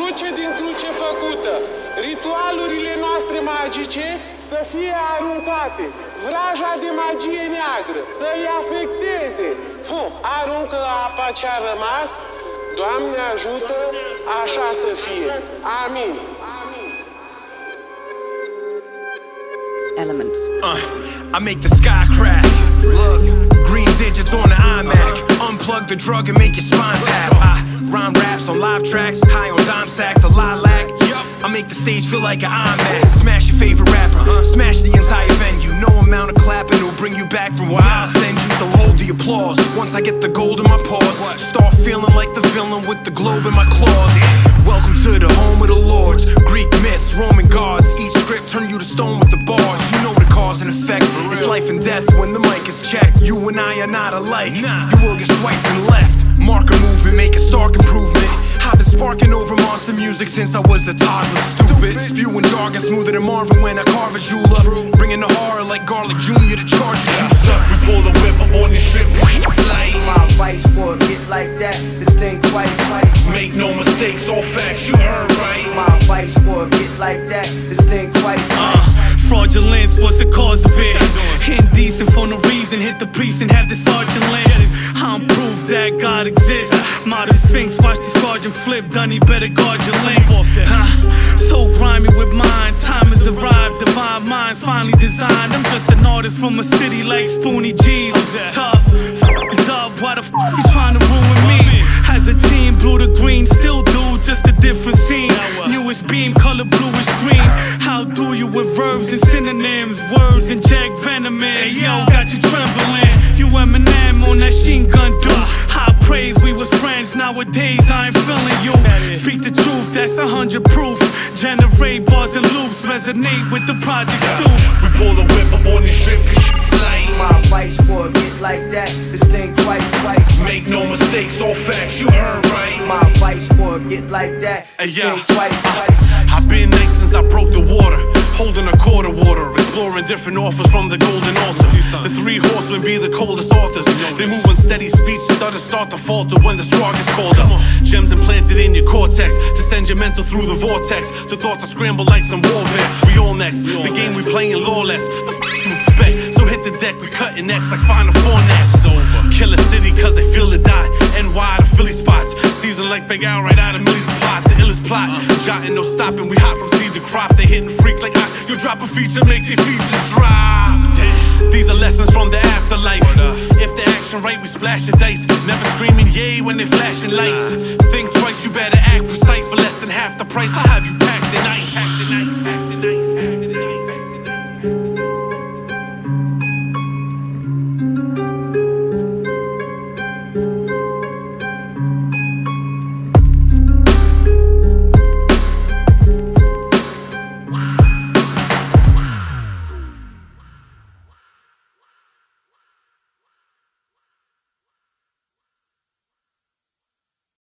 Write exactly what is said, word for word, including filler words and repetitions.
cruce din cruce făcută. Ritualurile noastre magice să fie aruncate. Vraja de magie neagră să-i afecteze. Fu, aruncă apa ce-a rămas. Doamne ajută, așa să fie. Amin. Elements. Uh, I make the sky crack. Look, green digits on the iMac. Unplug the drug and make your spine tap. I rhyme raps on live tracks, high on dime sacks, a lilac. I make the stage feel like an IMAX. Smash your favorite rapper, huh? Smash the entire venue. No amount of clapping will bring you back from where I'll send you. So hold the applause. Once I get the gold in my paws, start feeling like the villain with the globe in my claws. Welcome to the home of the lords. Greek myths, Roman gods. Each script turn you to stone with the bars. You know the cause and effect. It's life and death when the mic is checked. You and I are not alike. You will get swiped and left. Marker movement, make a stark improvement. I've been sparking over monster music since I was a toddler. Stupid, spewing jargon smoother than Marvin when I carve a jeweler. Bringing the horror like Garlic Junior to charge a juicer. We pull the whip up on this strip. My advice for a get like that, this thing twice, twice. Make no mistakes, all facts, you heard right. My advice for a get like that, this thing twice, twice. Uh, fraudulence, what's the cause of it? Indecent for no reason, hit the priest and have the sergeant lynched. I'm proof that God exists. Modern Sphinx, watch the sergeant flip, Dunny, better guard your links. Huh? So grimy with mine, time has arrived, divine minds finally designed. I'm just an artist from a city like Spoonie G's. Tough, f is up, why the f you trying to ruin me? As a team, blue to green, still do, just a different scene. Newest beam, color bluish green. How do you with verbs and synonyms? Words and Jack Venom in. Hey yo, got you trembling. You Eminem on that Sheen Gun do. High praise, we was friends, nowadays I ain't feeling you. Speak the truth, that's a hundred proof. Generate bars and loops, resonate with the project stoop. We pull the whip up on this strip. My advice for a get like that, this thing twice, twice. Make no mistakes, all facts, you heard right. My advice for a get like that, this Hey, yeah. thing twice, twice. I've been nice since I broke the water. Holding a quarter water, exploring different offers from the golden altar. The three horsemen be the coldest authors. They move on steady speech, stutter, start to falter when the straw gets colder. Gems implanted in your cortex to send your mental through the vortex. To thoughts are scrambled like some warfare. We all next, the game we playing lawless. The f you expect, so hit the deck, we cutting necks like Final Four nets. Kill a city cause they feel the dot. N Y to Philly spots. Season like Big Al right out of Millie's plot. The illest plot, jotting no stopping. We hot from seed to crop. They hitting freak like I. You drop a feature, make their features drop. These are lessons from the afterlife. If the action right, we splash the dice. Never screaming yay when they flashing lights. Think twice, you better act precise. For less than half the price, I'll have you